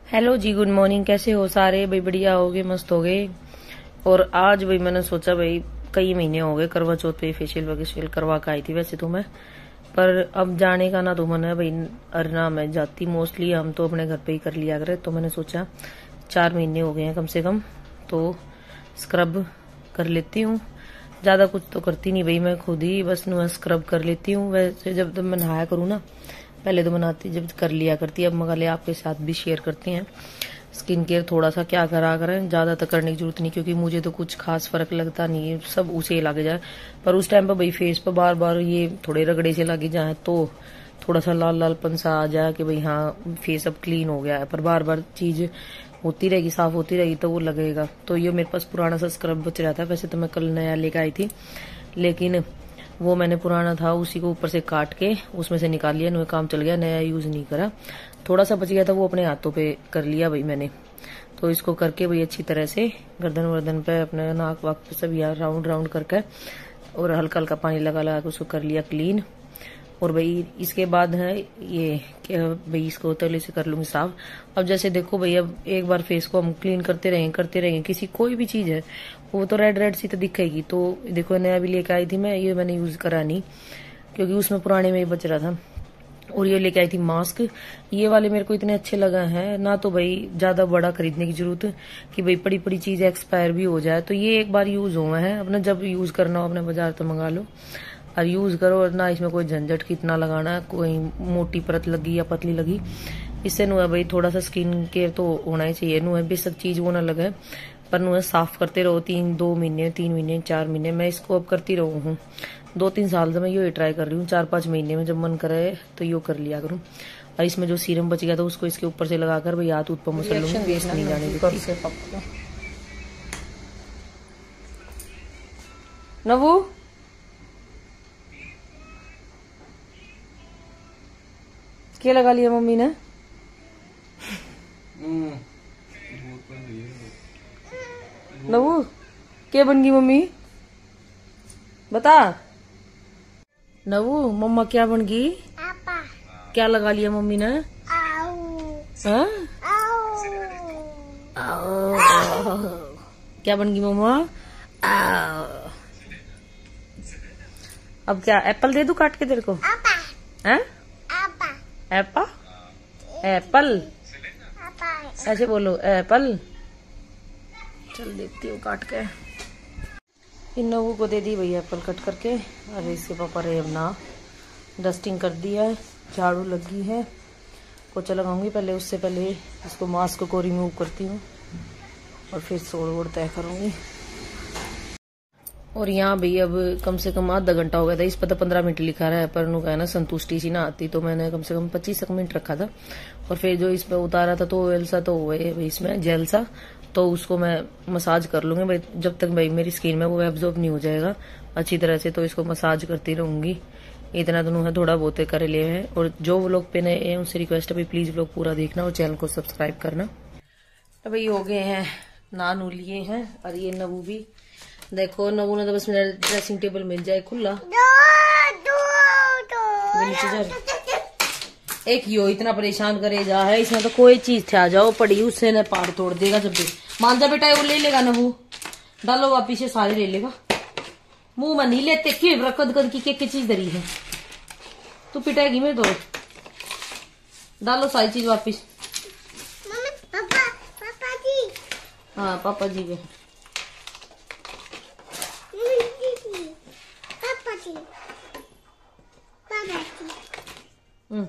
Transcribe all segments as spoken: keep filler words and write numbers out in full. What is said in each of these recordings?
Hello जी, good morning. कैसे हो सारे भाई? बढ़िया हो गए, मस्त हो गए। और आज भाई मैंने सोचा भाई कई महीने हो गए करवा चौथ पे फेशियल वगैशियल करवा के आई थी वैसे तो मैं, पर अब जाने का ना तो मन है भाई, और ना मैं जाती। मोस्टली हम तो अपने घर पे ही कर लिया करे, तो मैंने सोचा चार महीने हो गए हैं कम से कम, तो स्क्रब कर लेती हूँ। ज्यादा कुछ तो करती नहीं भाई, मैं खुद ही बस नु स्क्रब कर लेती हूँ। वैसे जब तब मैं नहाया करूँ ना, पहले तो बनाती जब कर लिया करती, अब मगर ले आपके साथ भी शेयर करते हैं। स्किन केयर थोड़ा सा क्या करा करें, ज्यादा तो करने की जरूरत नहीं, क्योंकि मुझे तो कुछ खास फर्क लगता नहीं है, सब उसे लग जाए। पर उस टाइम पर भाई फेस पर बार बार ये थोड़े रगड़े से लगे जाए तो थोड़ा सा लाल लालपन सा आ जाए कि भाई हाँ फेस अब क्लीन हो गया है। पर बार बार चीज होती रहेगी, साफ होती रहेगी तो वो लगेगा। तो ये मेरे पास पुराना सा स्क्रब बच रहा था, वैसे तो मैं कल नया लेकर आई थी, लेकिन वो मैंने पुराना था उसी को ऊपर से काट के उसमें से निकाल लिया, नया काम चल गया, नया यूज नहीं करा। थोड़ा सा बच गया था वो अपने हाथों पे कर लिया भाई मैंने। तो इसको करके भाई अच्छी तरह से गर्दन वर्दन पे अपने नाक वाक पे सब यार राउंड राउंड करके और हल्का हल्का पानी लगा लगा के उसको कर लिया क्लीन। और भाई इसके बाद है ये कि भाई इसको तले से कर लूंगी साफ। अब जैसे देखो भाई, अब एक बार फेस को हम क्लीन करते रहेंगे करते रहेंगे, किसी कोई भी चीज है वो तो रेड रेड सी तो दिखेगी। तो देखो नया भी लेके आई थी मैं, ये मैंने यूज करा नहीं क्योंकि उसमें पुराने में ही बच रहा था। और ये लेके आई थी मास्क, ये वाले मेरे को इतने अच्छे लगे हैं ना, तो भाई ज्यादा बड़ा खरीदने की जरूरत कि भाई बड़ी बड़ी चीज एक्सपायर भी हो जाए। तो ये एक बार यूज हुआ है, अपना जब यूज करना हो अपने बाजार तो मंगा लो और यूज करो, और ना इसमें कोई झंझट कितना लगाना है, कोई मोटी परत लगी या पतली लगी, इससे नु है भाई थोड़ा सा स्किन केयर तो होना ही चाहिए। नु है बेशक चीज वो ना लगे, पर नु है साफ करते रहो। तीन दो महीने तीन महीने चार महीने मैं इसको अब करती रहूं हूँ, दो तीन साल से मैं यो ट्राई कर रही हूँ। चार पांच महीने में जब मन करे तो यो कर लिया करूँ। और इसमें जो सीरम बच गया था उसको इसके ऊपर से लगाकर भाई हाथ ऊपर मसल लूंगी, वेस्ट नहीं जाने देती। नवू क्या लगा लिया मम्मी ने? नवू क्या बन गई मम्मी? बता नवू, मम्मा क्या बन गई? क्या लगा लिया मम्मी ने? हाँ? क्या बन गई मम्मा? अब क्या एप्पल दे दूं काट के तेरे को? हैं? एप्पल एप्पल ऐसे बोलो, एप्पल। चल देखती हूँ काट के। इन लोगों को दे दी भैया एप्पल कट करके। अरे इसके पापा रे अपना डस्टिंग कर दिया है, झाड़ू लगी है, पोछा लगाऊंगी। पहले उससे पहले इसको मास्क को रिमूव करती हूँ और फिर सोड़ वोड़ तय करूंगी। और यहाँ भी अब कम से कम आधा घंटा हो गया था, इस पर तो पंद्रह मिनट लिखा रहा है, पर नु है ना संतुष्टि सी ना आती, तो मैंने कम से कम पच्चीस मिनट रखा था। और फिर जो इस पर उतारा था तो ऑयल सा तो हुआ है इसमें जेल सा, तो उसको मैं मसाज कर लूंगी भाई, जब तक भाई मेरी स्किन में वो एब्जॉर्ब नहीं हो जाएगा अच्छी तरह से, तो इसको मसाज करती रहूंगी। इतना दोनों है थोड़ा बहुत कर लिए हैं। और जो व्लॉग पे नए हैं उनसे रिक्वेस्ट है भाई प्लीज व्लॉग पूरा देखना और चैनल को सब्सक्राइब करना। तो भाई हो गए हैं, नान लिए हैं। और ये नबू भी देखो, नबू ने तो बस मेरा ड्रेसिंग टेबल मिल जाए खुला, एक यो इतना परेशान करे जा है, इसमें तो कोई चीज थे आ जाओ पड़ी उससे न पार तोड़ देगा। जब भी मान जा बेटा वो ले लेगा नबू, डालो वापिस से सारे ले लेगा। मुंह में नहीं लेते क्यों, रकद कद की के चीज धरी है तू पिटाएगी मैं तो। डालो सारी चीज वापिस। पापा पापा जी, हाँ पापा जी के पापा जी पापा जी।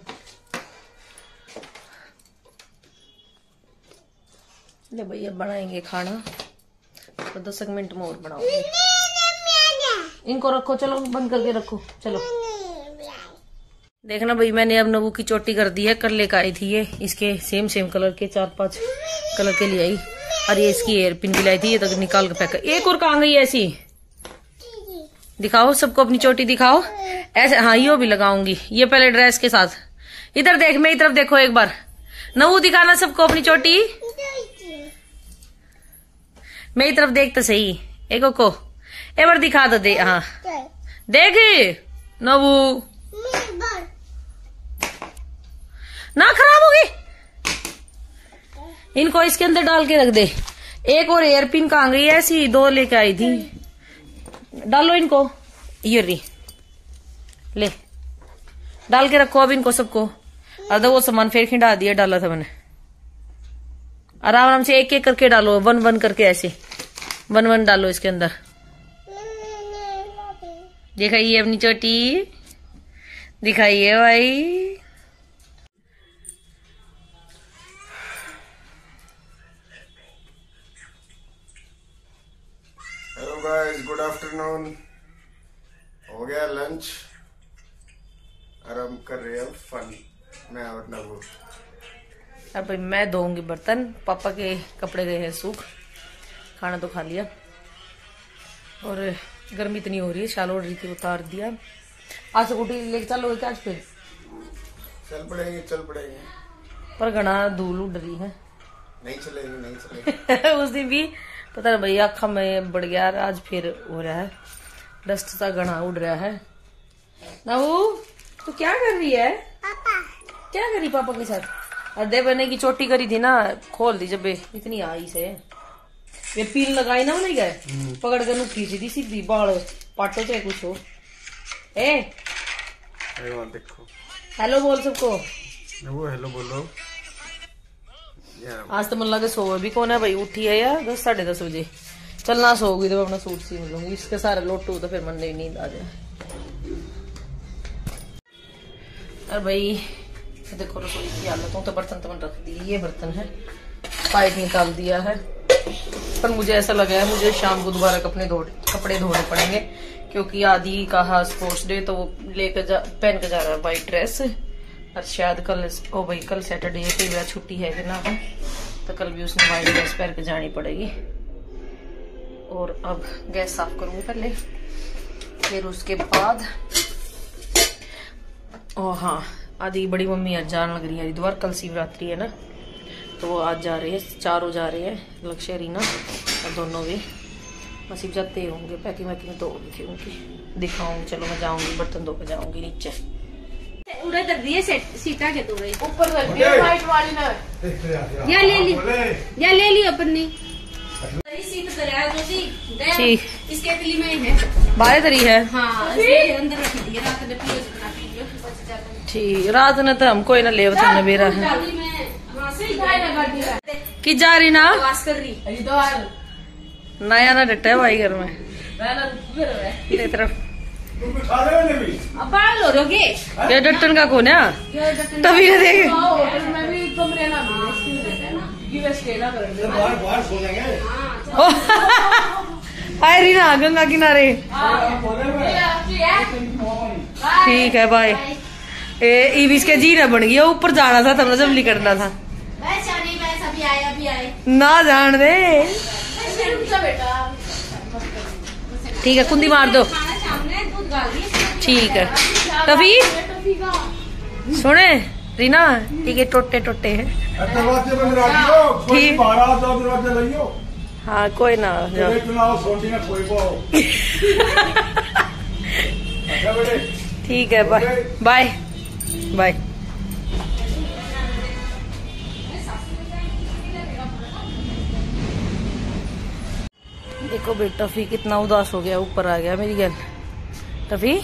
ले भैया बनाएंगे खाना, तो दस मिनट में और बनाओगे। इनको रखो, चलो बंद करके रखो चलो। देखना भाई मैंने अब नबू की चोटी कर दी है, कर लेकर आई थी ये इसके सेम सेम कलर के चार पांच कलर के लिए आई। और ये इसकी एयर पिन भी लाई थी, ये तो निकाल के पैक कर। एक और कहाँ गई ऐसी? दिखाओ सबको अपनी चोटी दिखाओ ऐसे। हाँ यो भी लगाऊंगी, ये पहले ड्रेस के साथ। इधर देख, मेरी तरफ देखो एक बार। नबू दिखाना सबको अपनी चोटी, मेरी तरफ देख तो सही। एक को एक बार दिखा दो दे। हाँ देख नबू, ना खराब होगी। इनको इसके अंदर डाल के रख दे। एक और एयर पिन कहाँ गई है? ऐसी दो लेके आई थी। डालो इनको, ये री ले डाल के रखो अब इनको सबको। अरे वो सामान फिर खिंडा दिया, डाला था मैंने। आराम आराम से एक एक करके डालो, वन वन करके, ऐसे वन वन डालो इसके अंदर। दिखाइए अपनी चोटी, दिखाइए भाई। Hello guys, good afternoon. हो गया लंच, आराम कर रहे हैं फन। मैं और नबू। अब भाई मैं धोऊंगी बर्तन, पापा के कपड़े गए हैं सूख। खाना तो खा लिया और गर्मी इतनी हो रही है, शाल ओढ़ रही थी उतार दिया। आज स्कूटी लेके चलोगे क्या आज? फिर चल पड़ेंगे चल पड़ेंगे पर घना धूल उड़ रही है। नहीं चलेंगे नहीं चलेंगे। उस दिन भी पता नहीं भैया अखा में बढ़ गया, आज फिर हो रहा है, डस्ट सा घना उड़ रहा है। नबू तू क्या कर रही है? पापा क्या कर रही पापा के साथ? अदे बने की चोटी करी थी ना, खोल दी जब इतनी आई से ये पील लगाई ना, नहीं गए पकड़ कर नुकी सीधी सीधी बाल पाटो चाहे कुछ हो। ए देखो, हेलो बोल सबको। वो हेलो बोलो। आज तो मन लगे सो भी कौन है भाई, उठी है यार दस साढ़े दस बजे। चलना सोगी तो अपना सूट सी लूंगी, इसके सारे लोटू तो फिर मन नहीं नींद आ जाए। अरे भाई देखो रसोई की हालत, तो बर्तन तो मैंने रख दी। ये बर्तन है, पाइप निकाल दिया है, पर मुझे ऐसा लगा है मुझे शाम को दोबारा कपड़े धो कपड़े धोने पड़ेंगे, क्योंकि आदि का स्पोर्ट्स डे, तो वो लेकर जा पहन के जा रहा है वाइट ड्रेस। और शायद कल ओ भाई कल सैटरडे है, कई बार छुट्टी है कि ना, तो कल भी उसने वाइट ड्रेस पहन के जानी पड़ेगी। और अब गैस साफ करूंगी पहले, फिर उसके बाद ओ हाँ आदि बड़ी मम्मी आज जान लग रही है हरिद्वार, कल शिवरात्रि है ना, तो वो आज जा रहे हैं, चारों जा रहे हैं, लक्ष्य रीना और दोनों भी। नसीब जाते होंगे, पैकिंग वैकिंग तो होगी थी उनकी, दिखाऊंगी। चलो मैं जाऊंगी, बर्तन धो के जाऊंगी नीचे। उड़े कर दिए सीटा के तो ऊपर कर दिया वाइट वाली ने। या ले ली या ले ली अपन ने सीट दरिया जो सी ठीक इसके गली में है, बाहर तरी है। हाँ अंदर रख दी रात में, पियो जितना पियो बच जाता। ठीक रात ने तो हम कोई ना ले तुमने बेरा है कि जा रही ना कर रही हरिद्वार नया ना डटा है भाई घर में तेरी तरफ। अब बाल हो रहोगे ये डटन का कौन है? तभी ना देख होटल में भी कमरे ना हाय रीना गंगा किनारे। ठीक है बाय। ईवीस के जीना बन गया, ऊपर जाना था तब जबली करना था ना जान दे। ठीक है कुंदी मार दो। ठीक है तभी सुने रीना ये टोटे टोटे हैं ठीक। हाँ कोई ना ठीक है बाय बाय बाय। देखो बेटा टफी कितना उदास हो गया, ऊपर आ गया मेरी गल। टफी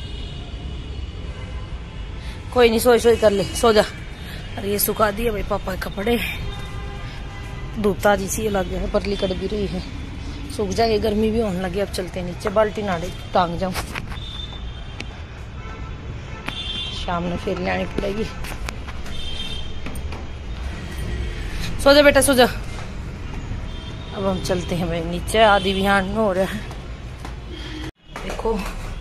कोई नहीं, सोई सोई कर ले, सो जा। अरे ये सुखा दिए भाई पापा के कपड़े, धूप ताजी सी लग गया है, परली कट भी रही है, सूख जाएगी, गर्मी भी होने लगी। अब चलते नीचे, बाल्टी नाड़े टांग जाऊं, शाम में फिर ले आनी पड़ेगी। सो जा बेटा सो जा। अब हम चलते हैं भाई नीचे, आदि बिहान हो रहा है। देखो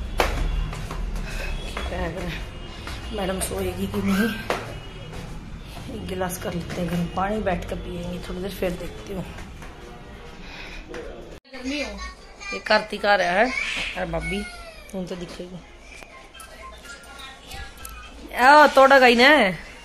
मैडम सोएगी कि नहीं, एक गिलास कर लेते हैं गर्म पानी, बैठ कर पियेंगे थोड़ी देर, फिर देखती हूँ। ये कार्तिक आ रहा है, अरे भाभी तुम तो दिखेगी तोड़ा गई ना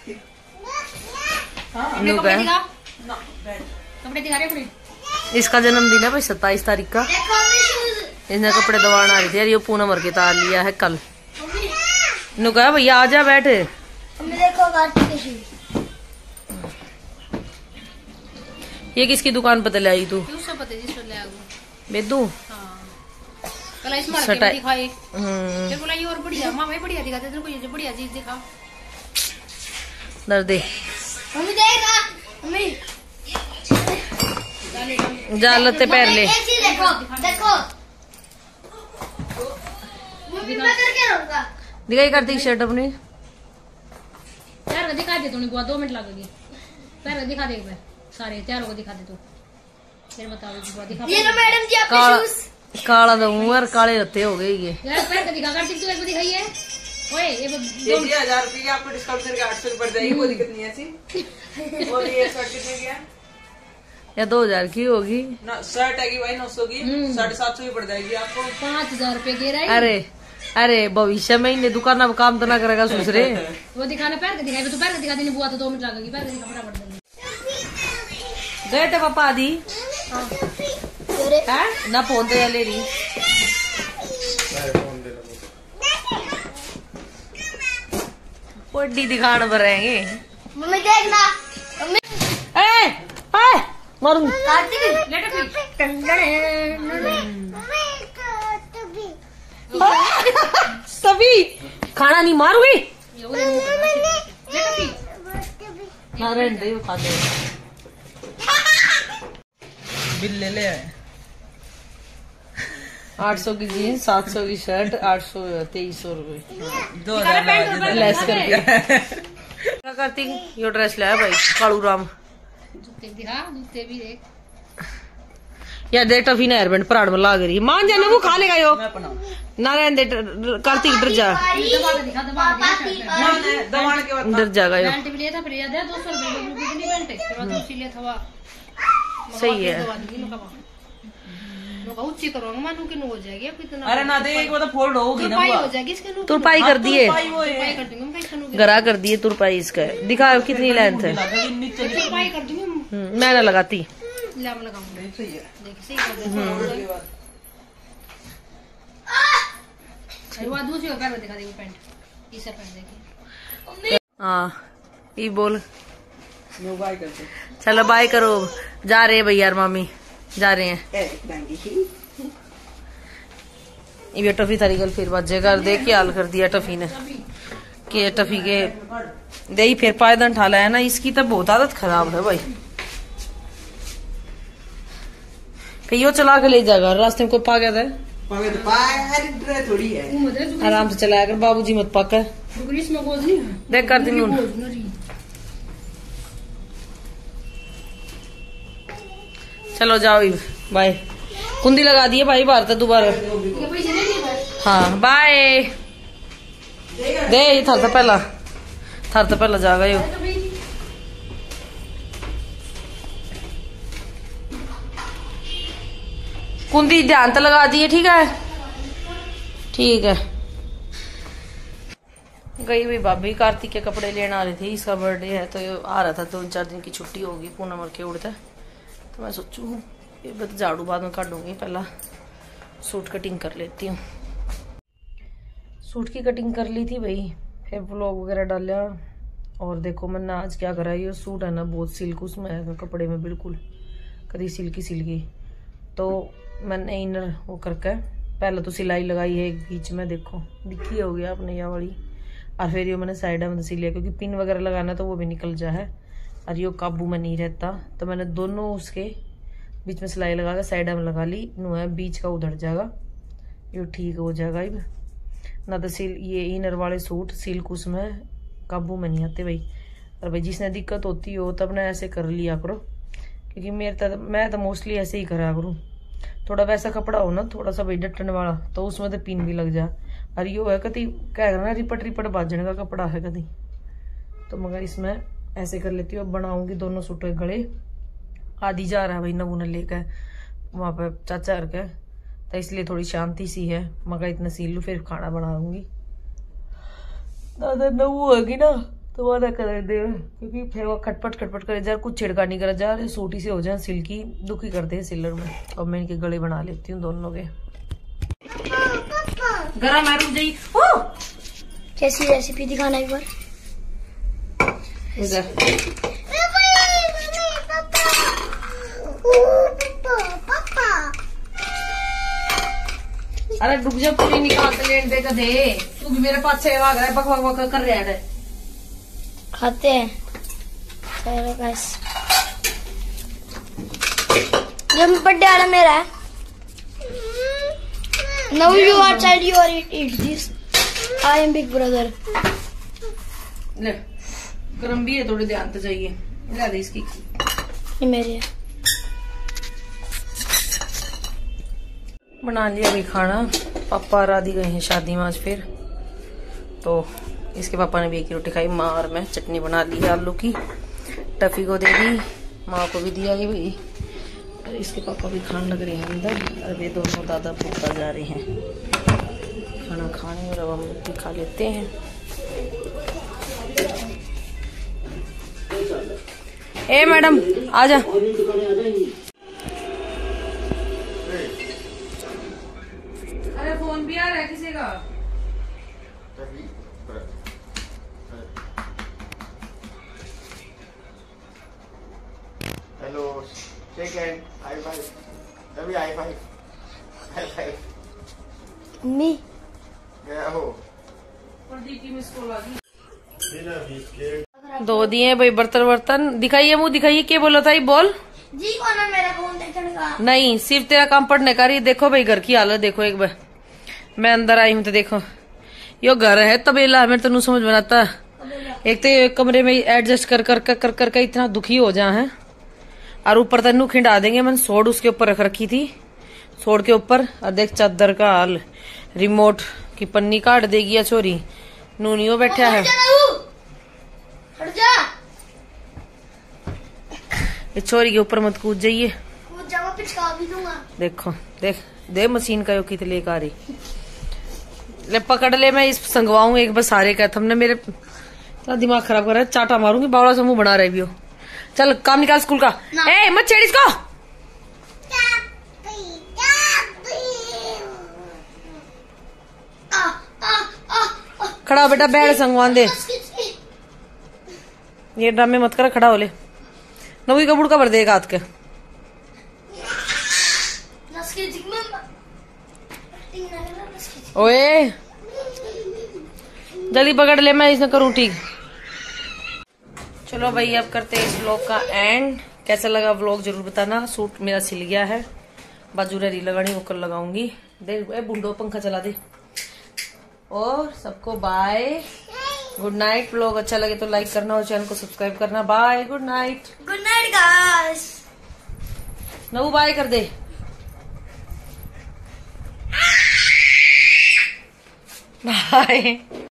इसका जन्मदिन है भाई सत्ताईस तारीख का, इसने कपड़े दबान आ रही थी यार, ये पूनम भर के तार लिया है कल। नु कहा भैया आ जा बैठ। देखो ये किसकी दुकान पे ले आई तू? उससे पता जिस पर ले आऊँ बेदू। हाँ कल इस मार्केट में दिखाए फिर बोला ये और बढ़िया माँ भाई बढ़िया दिखाते तेरे को ये बढ़िया चीज दिखा दर्द दे मम्मी देगा मम्मी जा लत्ते पैर ले। देखो देखो मम्मी मैं करके रहूंगा दिखाई कार्तिक शर्ट अपनी पैर दिखा दे तूने बुआ दो मिनट लगेगी पैर दिखा दे मैं सारे चारों को दिखा दे तू फिर बताओ बुआ दिखा ये लो मैडम जी आपके शूज काला तो मुंह और काले रत्ते हो गए ये यार पैर का दिखा कार्तिक तू एक को दिखाइए ओए ये दो हजार रुपये आपको डिस्काउंट करके आठ सौ की पड़ जाएगी कोई दिक्कत नहीं है ऐसी। और ये शर्ट कितने की है? या दो हजार की होगी ना शर्ट है भाई नौ सौ की साढ़े सात सौ की पड़ जाएगी आपको। पाँच हजार रूपए की रही। अरे अरे भविष्य में इन्हें दुकान में काम तो ना करेगा दूसरे वो दिखाना पैर का दिखाई तो पैर का दिखा देने बुआ तो दो मिनट लगेगी पैर का दिखा फटाफट देंगे गए थे पापा आदि ना फोन तो ले रही बड़ी दिखाने पर रहेंगे। मम्मी देखना मम्मी ए ए मारूं सभी खाना नहीं मारूंगी ना रहने खा दे बिल ले ले आठ सौ की जीन्स सात सौ की शर्ट आठ सौ तेईस सौ रूपये दो हजार लेस कर दिया करती यो ड्रेस लाया भाई कालू राम जूते दिखा जूते भी देख यार देख टफी ना हेयरबैंड प्राण में लाग रही मान जाने वो खा लेगा यो ना रहने दे कार्तिक डर जा दिखा दबा के बाद डर जाएगा यो पैंट भी लिया था फिर याद है दो सौ रुपए की पैंट फिर बाद दूसरी लिया था सही है ऊंची करो मानू कि हो जाएगी कितना अरे ना दे एक बार फोल्ड होगी ना हो जाएगी इसके तुरपाई कर दिए तुरपाई कर दूंगी मैं इसका गरा कर दिए तुरपाई इसका दिखा कितनी लेंथ है तुरपाई कर दूंगी मैं ना लगाती ले मैं लगाऊंगी देखिए सही कर दे शुरुआत दूसरी को पैर दिखा देगी पैंट इसे पैंट देखिए हाँ ये बोल बाय करते चलो बाय करो जा रहे हैं भैया और मामी जा रहे हैं ये टफी थारी कल फिर बजे कर दे के हाल कर दिया टफी ने कि टफी के दे ही फिर पायदन ठाला है ना इसकी तो बहुत आदत खराब है भाई कहीं चला के ले जाएगा रास्ते में कोई पा गया था थोड़ी है आराम से चलाया कर बाबूजी मत पाकर देख कर दी चलो जाओ बाय कुंदी लगा दिए भाई बाहर तो दोबारा हाँ बाय दे ये थार तो पहला थार तो पहला जाएगा यो कुंदी ध्यान तो लगा दिए ठीक है ठीक है गई हुई भाभी कार्तिक के कपड़े लेने आ रही थी इसका बर्थडे है तो आ रहा था दो चार दिन की छुट्टी होगी पूनम और के उड़ता तो मैं सोचू ये झाड़ू बाद में काटूंगी पहला सूट कटिंग कर लेती हूँ सूट की कटिंग कर ली थी भाई फिर व्लॉग वगैरह डाला और देखो मैंने आज क्या करा ये सूट है ना बहुत सिल्क उसमें है कपड़े में बिल्कुल कभी सिल्की सिल्की तो मैंने इनर वो करके पहले तो सिलाई लगाई है एक बीच में देखो दिखी हो गया अपने यहाँ वाली और फिर ये मैंने साइड में सिल लिया क्योंकि पिन वगैरह लगाना तो वो भी निकल जा है और ये काबू में नहीं रहता तो मैंने दोनों उसके बीच में सिलाई लगा के साइड में लगा ली नो है बीच का उधर जाएगा ये ठीक हो जाएगा अब ना तो सिल ये इनर वाले सूट सिल्क उसमें काबू में नहीं आते भाई और भाई जिसने दिक्कत होती हो तब ना ऐसे कर लिया करो क्योंकि मेरे तो मैं तो मोस्टली ऐसे ही करा करूँ थोड़ा वैसा कपड़ा हो ना थोड़ा सा भाई डटन वाला तो उसमें तो पिन भी लग जा और यो है कभी क्या करना रिपट रिपट बाजने का कपड़ा है कभी तो मगर इसमें ऐसे कर लेती हूँ अब बनाऊंगी दोनों सूटों के गले आदि जा रहा है भाई नबूना लेकर वहां पे चाचा के तो इसलिए थोड़ी शांति सी है मगर इतना सील लू फिर खाना बनाऊंगी दादा नबू होगी ना तो वादा कर दे क्योंकि फिर वो खटपट खटपट करे जा कुछ छिड़का नहीं करा जा रहे सूटी से हो जाए सिल्की दुखी करते हैं सिलर में और मैं इनके गले बना लेती हूँ दोनों के गरम है रुक जाइए कैसी रेसिपी दिखाना एक बार अरे रुक जा, पूरी निकाल के लेट दे दे। तू भी मेरे पास से भाग रहा है, बक बक बक कर रहा है। खाते हैं चलो गाइस। ये बर्थडे आ रहा मेरा है। Now you are child, you are eat this, I am big brother. ले गरम भी है, थोड़ी ध्यान तो चाहिए। ले दे इसकी, ये मेरी है। बना लिया अभी खाना। पापा राधी गए हैं शादी में आज फिर, तो इसके पापा ने भी एक ही रोटी खाई, माँ और मैं चटनी बना ली है आलू की। टफी को दे दी, माँ को भी दिया है भाई। और इसके पापा भी खाने लग रहे हैं अंदर, और वे दोनों दादा भूखा जा रहे हैं खाना खाने, और अब हम लोग भी खा लेते हैं। ए मैडम आजा। अरे फोन भी आ रहा है किसी का। Hello, shake hand, high five, तभी हाई फाइव, हाई फाइव। मम्मी गया हो। प्रदीप की मिस कॉल आ गई। दो दिए भाई बर्तन वर्तन। दिखाइए मुंह दिखाइए, क्या बोला था ये बोल। जी कौन है मेरा फोन देखने का? नहीं, सिर्फ तेरा काम पढ़ने का। रही देखो भाई घर की हालत देखो एक बार। मैं अंदर आई हूँ तो देखो, यो घर है तबेला, मेरे तो समझ में आता। एक तो ये कमरे में एडजस्ट कर कर कर कर कर के इतना दुखी हो जा है, और ऊपर तनु खिंडा देंगे। मैंने सोड उसके ऊपर रख रखी थी, सोड के ऊपर। और देख चादर का हाल, रिमोट की पन्नी काट देगी या छोरी। नूनियो बैठा है, हट जा। इस छोरी के ऊपर मत कूद जाइए। वो जमा पिचका भी दूंगा। देखो देख दे मशीन का यो कित लेकर आ रही। ले पकड़ ले, मैं इस संगवाऊं एक बार सारे का। तुमने मेरे तो दिमाग खराब कर रहा है, चाटा मारूंगी। बावड़ा समूह बना रहे भी हो। चल काम निकाल स्कूल का। ए मत छेड़ इसको। खड़ा हो बेटा, बैठ संगवान दे। ये ड्रामे मत कर, खड़ा हो ले। नवी का बुड़का भर देगा हाथ के। ओए जल्दी पकड़ ले, मैं इसने करूँ ठीक। चलो भाई अब करते हैं इस व्लॉग का एंड। कैसा लगा व्लॉग जरूर बताना। सूट मेरा सिल गया है, बाजू रेडी लगानी वो कल लगाऊंगी। दे बुंडो पंखा चला दे। और सबको बाय, गुड नाइट। व्लॉग अच्छा लगे तो लाइक करना और चैनल को सब्सक्राइब करना। Bye, good night. Good night guys. नवू बाय कर दे। बाय।